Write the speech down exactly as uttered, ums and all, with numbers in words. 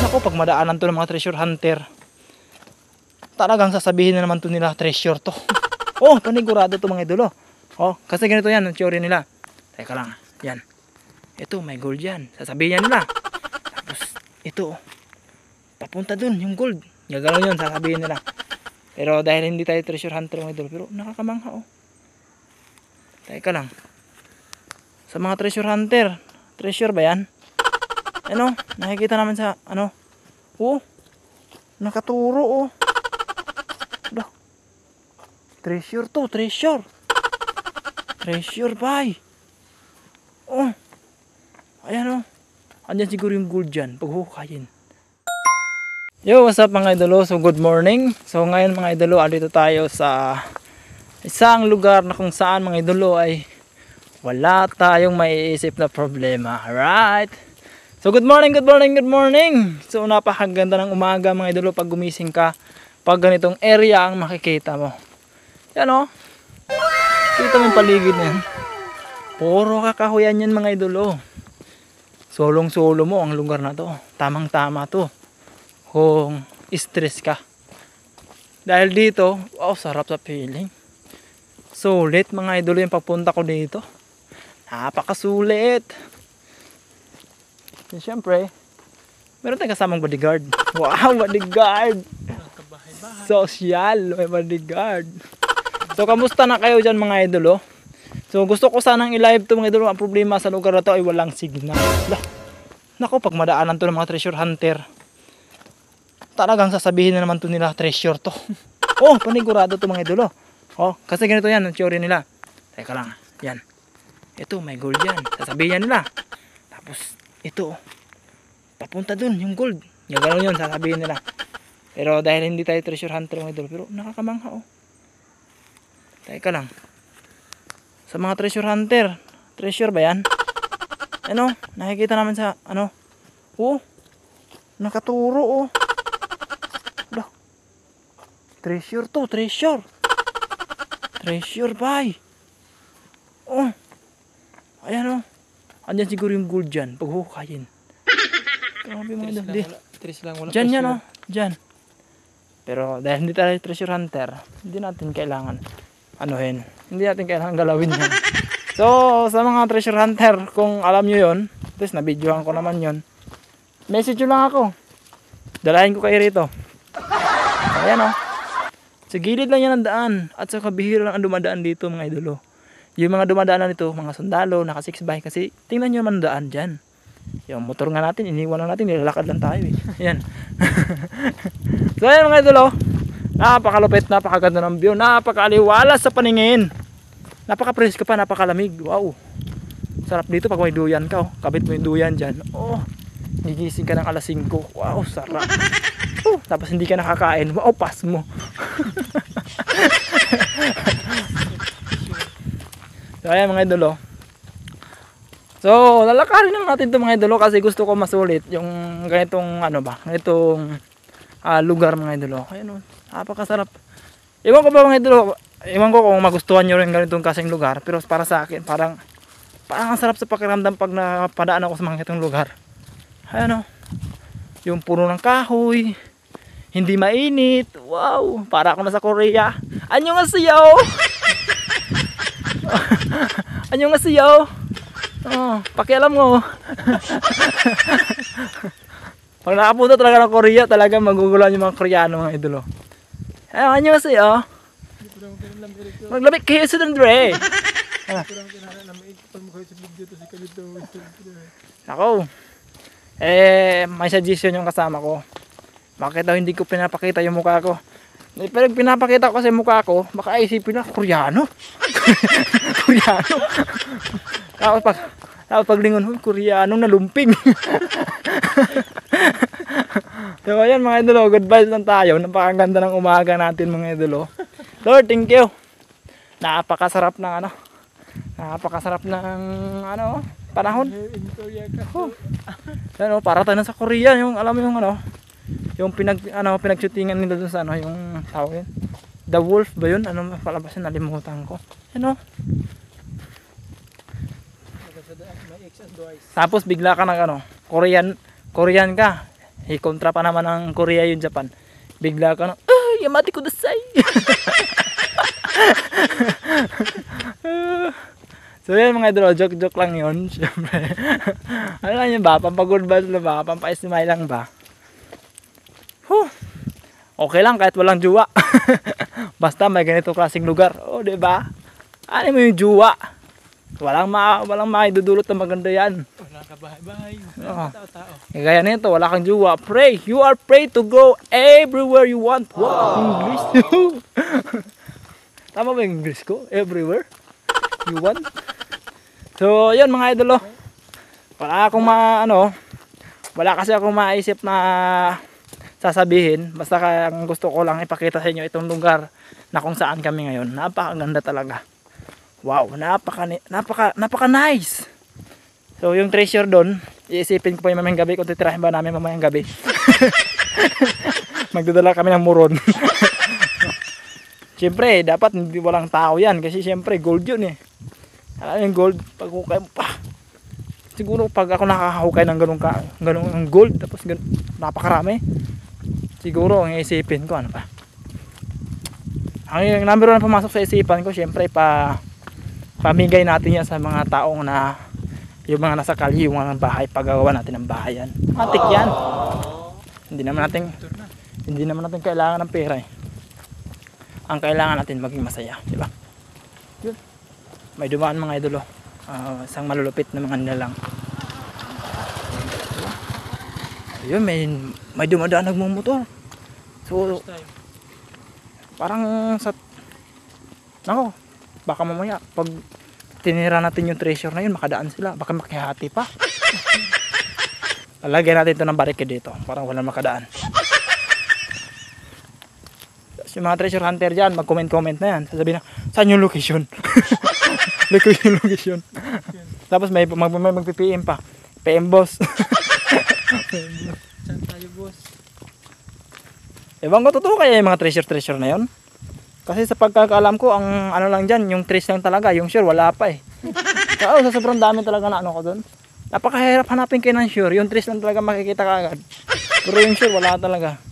Naku, pag madaanan to ng mga treasure hunter, talagang sasabihin na naman to nila treasure to. Oh, panigurado to mga idolo. Oh, kasi ganito yan ang theory nila. Teka lang, yan. Ito, may gold yan. Sasabihin yan nila. Tapos, ito, papunta dun, yung gold. Gagawin yun, sasabihin nila. Pero dahil hindi tayo treasure hunter mga idolo, pero nakakamangha oh. Teka lang. Sa mga treasure hunter, treasure ba yan? Ano, nakikita naman sa, ano, oh, nakaturo oh. Dah. Treasure to, treasure. Treasure bay. Oh. Ayan oh. Andyan siguro yung gold dyan, paghukayin. Yo, what's up mga idolo? So good morning. So ngayon mga idolo, andito tayo sa isang lugar na kung saan mga idolo ay wala tayong maiisip na problema. Alright? So good morning, good morning, good morning. So napakaganda ng umaga mga idolo pag gumising ka. Pag ganitong area ang makikita mo. Yan o. Kita mo yung paligid na yan. Puro kakahuyan yan mga idolo. Solong solo mo ang lugar na to. Tamang tama to kung stress ka. Dahil dito, wow, sarap sa feeling. Sulit mga idolo yung pagpunta ko dito. Napakasulit. And syempre, meron tayong kasamang bodyguard. Wow, bodyguard. Social, may bodyguard. So, kamusta na kayo dyan mga idolo? So, gusto ko sanang i-live to mga idolo. Ang problema sa lugar na to ay walang signal. Naku, pag madaanan to ng mga treasure hunter, talagang sasabihin na naman to nila treasure to. Oh, panigurado to mga idolo. Oh, kasi ganito yan ang theory nila. Teka lang, yan. Ito, may gold yan. Sasabihin nila. Tapos, ito, papunta dun, yung gold. Gagawin yun, sasabihin nila. Pero dahil hindi tayo treasure hunter mga idolo, pero nakakamangha oh. Teka lang. Sa mga treasure hunter, treasure ba yan? Ano, nakikita naman sa, ano, oh, nakaturo oh. Dah. Treasure to, treasure. Treasure bay. Oh. Ayan oh. Andyan siguro yung gold dyan, paghukayin. Grabe mga idol. Tres lang, wala dyan yan oh, dyan. Pero dahil hindi tayo treasure hunter, hindi natin kailangan anuhin. Hindi natin kailangan galawin yan. So, sa mga treasure hunter, kung alam nyo yun, at least na-videohan ko naman yun, message nyo lang ako. Dalahin ko kayo rito. Ayan oh. Sa gilid lang yan ang daan. At sa kabihira lang ang dumadaan dito mga idolo. Yung mga dumadaanan nito, mga sundalo, naka six by. Kasi tingnan nyo naman daan dyan. Yung motor nga natin, iniwan lang natin, nilalakad lang tayo eh. Ayan. So ayan mga idolo. Napakalupit, napakaganda ng view, napakaliwalas sa paningin. Napaka-presko pa, napakalamig. Wow. Sarap dito pag may duyan ka oh. Kabit mo yung duyan dyan. Oh, gigising ka ng alas singko. Wow, sarap. Oh, tapos hindi ka nakakain. Wow, pass mo. So ayan mga idolo. So lalakarin lang natin ito mga idolo kasi gusto ko masulit yung ganitong ano ba, ganitong uh, lugar mga idolo. Ayan oh, napakasarap. Iwan ko ba mga idolo, iwan ko kung magustuhan nyo rin ganitong kasing lugar, pero para sa akin parang parang ang sarap sa pakiramdam pag napadaan ako sa mga ganitong lugar. Ayan oh, yung puno ng kahoy, hindi mainit. Wow, para ako nasa Korea. Anyo nga siyaw. Anyo nga siyaw. Oh, pakialam mo. Pag nakapunta talaga ng Korea, talaga magugulan yung mga Koreano mga idolo. Eh, anyo nga siyaw. Maglabik kayo sa Dre. Ako. Eh, may suggestion yung kasama ko. Bakit daw hindi ko pinapakita yung mukha ko? Pero pinapakita ko kasi mukha ko, baka isipin na, Koreano. Koreano. Tapos pag, tapos pag lingon, Koreanong nalumping. So ayan mga idolo, good vibes lang tayo. Napakaganda ng umaga natin mga idolo. Lord, thank you. Napakasarap ng ano, napakasarap ng ano, panahon. Oh. Ano, para tayo sa Korea, yung alam mo yung ano, yung pinag ano pinag-shootingan nila doon sa ano, yung tawag yun, The Wolf ba yun? Ano palabas yun, nalimutan ko. Ano? Tapos bigla ka ng ano, Korean, Korean ka. Hikontra pa naman ng Korea yung Japan. Bigla ka na, ah, Yamate kudasai. So yan mga idol, joke-joke lang yun. Siyempre, ano lang yun ba? Pampagod ba sila ba? Pampaismay lang ba? Huh. Okay lang kahit walang juwa. Basta may ganito klaseng lugar. O, oh, diba? Ano mo yung juwa? Walang ma walang maidudulot na maganda yan. Wala ka bahay-bahay. Oh. Tao-tao. E gaya nito, wala kang juwa. Pray. You are free to go everywhere you want. Wow, English. Tama ba yung English ko? Everywhere you want. So, yun mga idol, oh. Wala akong ma, ano, wala kasi akong maisip na sasabihin. Basta ang gusto ko lang ipakita sa inyo itong lugar na kung saan kami ngayon. Napakaganda talaga. Wow, napaka, napaka, napaka nice. So, yung treasure doon, iisipin ko pa yung mamayang gabi kung titirahin ba namin mamayang gabi. Magdadala kami ng muron. Siyempre, dapat hindi walang tao yan. Kasi siyempre, gold yun eh. Alam yung gold, pag hukay mo pa. Siguro pag ako nakakahukay ng ganun, ka, ganun gold, tapos ganun, napakarami. Siguro, ang isipin ko, ano pa. Ang number one na pumasok sa isipan ko, siyempre, pa, pamigay natin yan sa mga taong na, yung mga nasa kalye, yung mga bahay, paggawa natin ng bahay yan. Matik yan. Hindi naman natin, hindi naman natin kailangan ng pera eh. Ang kailangan natin maging masaya, di ba? Yun. May dumaan mga idolo. Uh, isang malulupit na mga nilalang. Ayun, may, may dumadaan nagmumotor. So, parang sa... Nako, baka mamaya, pag tinira natin yung treasure na yun, makadaan sila. Baka makihati pa. Lalagyan natin ito ng barricade dito. Parang walang makadaan. Yung mga treasure hunter dyan, mag-comment-comment na yan. Sasabihin na, saan yung location? Location, location. Tapos may mag-P M pa. P M boss. Saan tayo, boss? Ewan ko, totoo kaya yung mga treasure-treasure na yun? Kasi sa pagkakaalam ko, ang ano lang dyan, yung trace lang talaga. Yung sure, wala pa eh. Kaya sa sobrang dami talaga na ano ko dun. Napakahirap hanapin kayo ng sure. Yung trace lang talaga makikita ka agad. Pero yung sure, wala talaga.